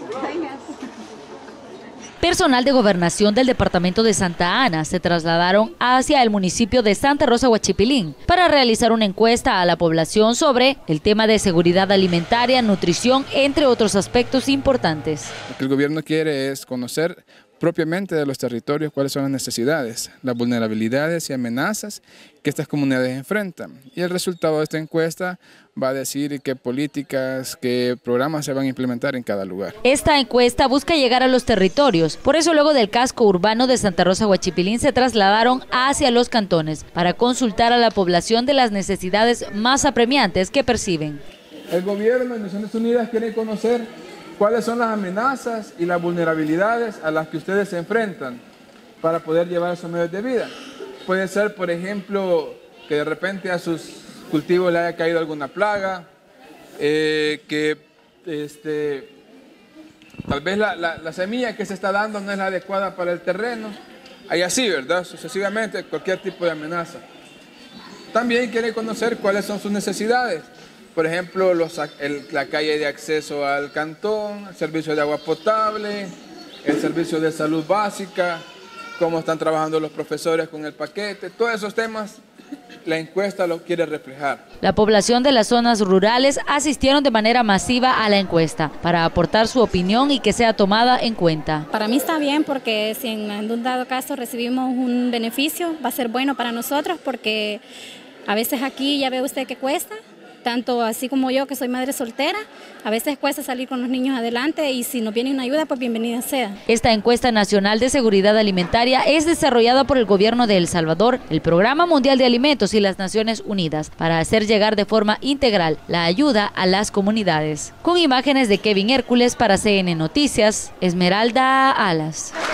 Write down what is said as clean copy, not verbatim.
Personal de gobernación del departamento de Santa Ana se trasladaron hacia el municipio de Santa Rosa, Huachipilín, para realizar una encuesta a la población sobre el tema de seguridad alimentaria, nutrición, entre otros aspectos importantes. Lo que el gobierno quiere es conocer propiamente de los territorios cuáles son las necesidades, las vulnerabilidades y amenazas que estas comunidades enfrentan. Y el resultado de esta encuesta va a decir qué políticas, qué programas se van a implementar en cada lugar. Esta encuesta busca llegar a los territorios, por eso luego del casco urbano de Santa Rosa, Huachipilín se trasladaron hacia los cantones para consultar a la población de las necesidades más apremiantes que perciben. El gobierno de Naciones Unidas quiere conocer cuáles son las amenazas y las vulnerabilidades a las que ustedes se enfrentan para poder llevar esos medios de vida. Puede ser, por ejemplo, que de repente a sus cultivos le haya caído alguna plaga, que tal vez la semilla que se está dando no es la adecuada para el terreno, hay así, ¿verdad? Sucesivamente, cualquier tipo de amenaza. También quiere conocer cuáles son sus necesidades. Por ejemplo, la calle de acceso al cantón, el servicio de agua potable, el servicio de salud básica, cómo están trabajando los profesores con el paquete, todos esos temas la encuesta lo quiere reflejar. La población de las zonas rurales asistieron de manera masiva a la encuesta para aportar su opinión y que sea tomada en cuenta. Para mí está bien porque si en un dado caso recibimos un beneficio, va a ser bueno para nosotros porque a veces aquí ya ve usted que cuesta. Tanto así como yo, que soy madre soltera, a veces cuesta salir con los niños adelante y si nos viene una ayuda, pues bienvenida sea. Esta encuesta nacional de seguridad alimentaria es desarrollada por el gobierno de El Salvador, el Programa Mundial de Alimentos y las Naciones Unidas para hacer llegar de forma integral la ayuda a las comunidades. Con imágenes de Kevin Hércules para CN Noticias, Esmeralda Alas.